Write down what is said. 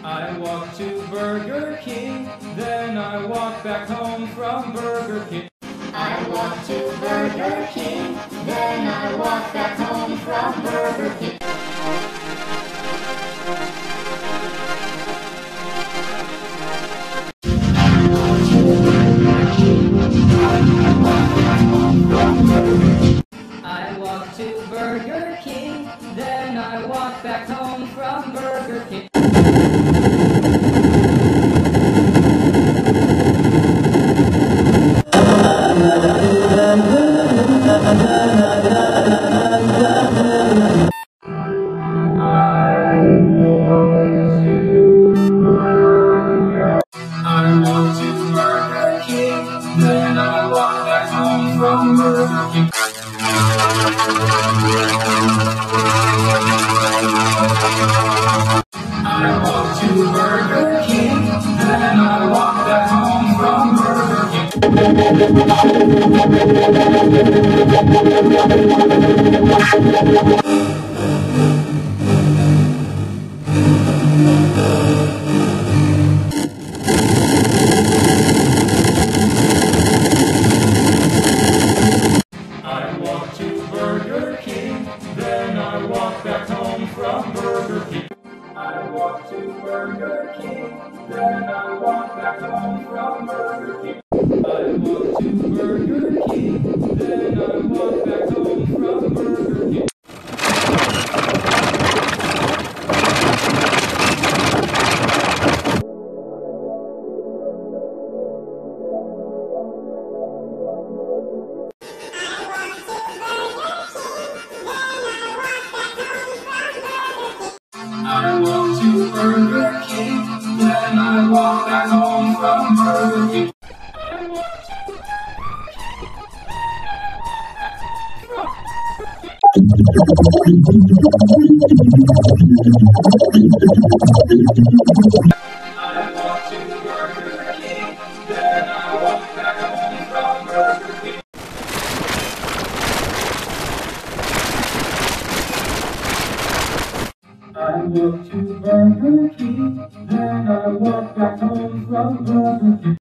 I walk to Burger King, then I walk back home from Burger King. I walk to Burger King, then I walk back home from Burger King. I walk to Burger King, then I walk back home from Burger King. I walk to Burger King, then I walk back home from Burger King. I walk to Burger King, then I walk back home from Burger I walk to Burger King, then I walk back home from Burger King. I walk to Burger King, then I walk back home from Burger King. I walk to Burger King, then I walk back home from Burger King. I walk to Burger King, then I walk back home from Burger King. I walk to Burger King, then I walk back home from Burger King. I walk to Burger King, then I walk back home from Burger King.